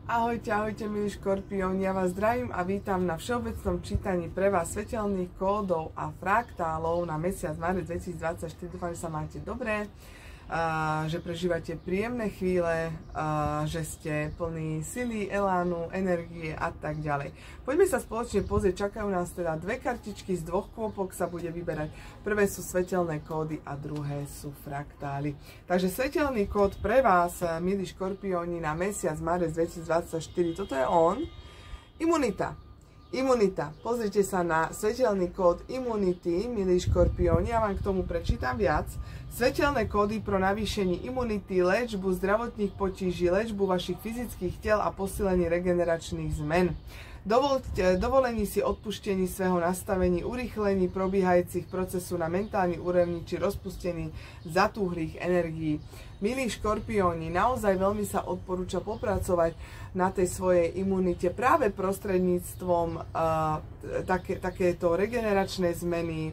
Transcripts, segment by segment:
Ahojte, ahojte milí škorpióni, ja vás zdravím a vítam na všeobecnom čítaní pre vás svetelných kódov a fraktálov na mesiac marec 2024. Dúfam, že sa máte dobré, že prežívate príjemné chvíle, že ste plní sily, elánu, energie a tak ďalej. Poďme sa spoločne pozrieť, čakajú nás teda dve kartičky, z dvoch kôpok sa bude vyberať. Prvé sú svetelné kódy a druhé sú fraktály. Takže svetelný kód pre vás, milí škorpióni, na mesiac marec 2024, toto je on. Imunita. Imunita. Pozrite sa na svetelný kód imunity, milí škorpióni, ja vám k tomu prečítam viac. Svetelné kódy pro navýšenie imunity, léčbu zdravotných potíží, léčbu vašich fyzických tel a posilenie regeneračných zmen. Dovolení si odpuštení svého nastavení, urýchlení probiehajúcich procesu na mentálnej úrovni či rozpustení zatúhlých energií. Milí škorpióni, naozaj veľmi sa odporúča popracovať na tej svojej imunite práve prostredníctvom takéto regeneračnej zmeny,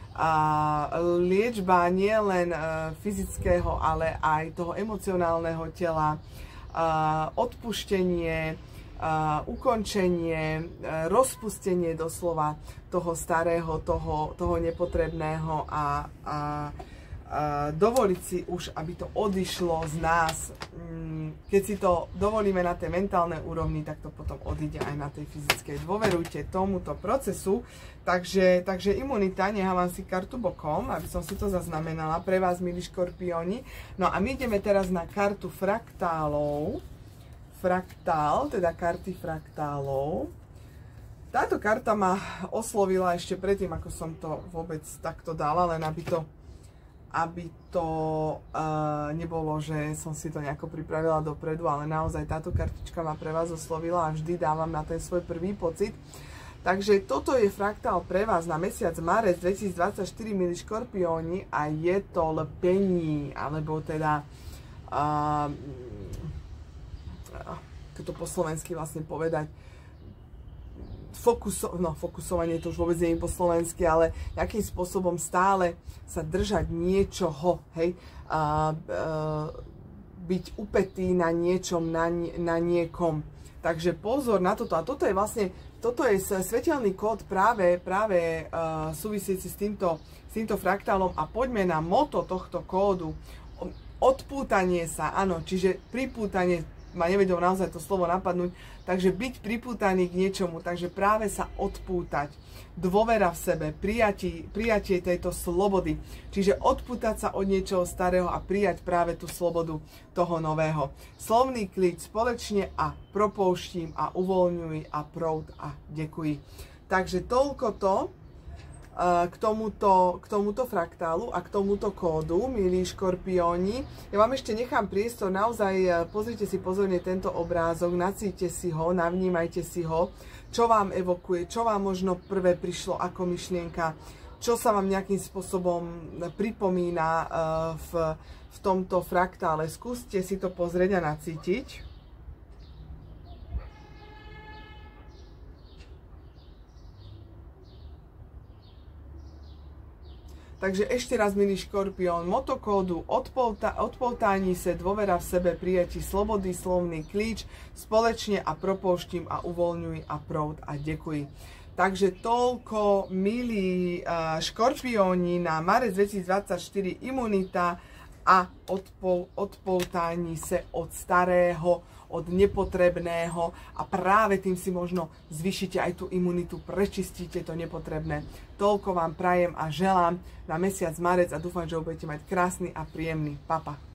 liečba nielen fyzického, ale aj toho emocionálneho tela, odpuštenie, ukončenie, rozpustenie doslova toho starého, toho nepotrebného a dovoliť si už, aby to odišlo z nás. Keď si to dovolíme na tej mentálnej úrovni, tak to potom odíde aj na tej fyzickej. Dôverujte tomuto procesu. Takže imunita, nechávam si kartu bokom, aby som si to zaznamenala pre vás, milí škorpióni. No a my ideme teraz na kartu fraktálov. Fraktál, teda karty fraktálov. Táto karta ma oslovila ešte predtým, ako som to vôbec takto dala, len aby to nebolo, že som si to nejako pripravila dopredu, ale naozaj táto kartička ma pre vás oslovila a vždy dávam na ten svoj prvý pocit. Takže toto je fraktál pre vás na mesiac marec 2024, milí škorpióni, a je to lpení, alebo teda ako to po slovensky vlastne povedať, fokusovanie, to už vôbec nie je po slovensky, ale nejakým spôsobom stále sa držať niečoho, hej, byť upätý na niečom, na niekom. Takže pozor na toto. A toto je vlastne, toto je svetelný kód práve súvisiaci s týmto fraktálom. A poďme na moto tohto kódu. Odpútanie sa, áno, čiže pripútanie, ma nevedel naozaj to slovo napadnúť, takže byť pripútaný k niečomu, takže práve sa odpútať, dôvera v sebe, prijatie tejto slobody, čiže odpútať sa od niečoho starého a prijať práve tú slobodu toho nového. Slovný kľud spoločne a propouštím a uvoľňuj a proud a dekuj. Takže toľko to k tomuto fraktálu a k tomuto kódu, milí škorpióni. Ja vám ešte nechám priestor, naozaj pozrite si pozorne tento obrázok, nacíte si ho, navnímajte si ho, čo vám evokuje, čo vám možno prvé prišlo ako myšlienka, čo sa vám nejakým spôsobom pripomína v tomto fraktále. Skúste si to pozrieť a nacítiť. Takže ešte raz, milý škorpión, motokódu odpoutání se, dôvera v sebe, prijatí slobody, slovný klíč, společne a propouštím a uvoľňuj a proud a dekuj. Takže toľko, milí škorpióni, na marec 2024, imunita a odpoutání se od starého, od nepotrebného, a práve tým si možno zvýšite aj tú imunitu, prečistíte to nepotrebné. Toľko vám prajem a želám na mesiac marec a dúfam, že ho budete mať krásny a príjemný. Papa.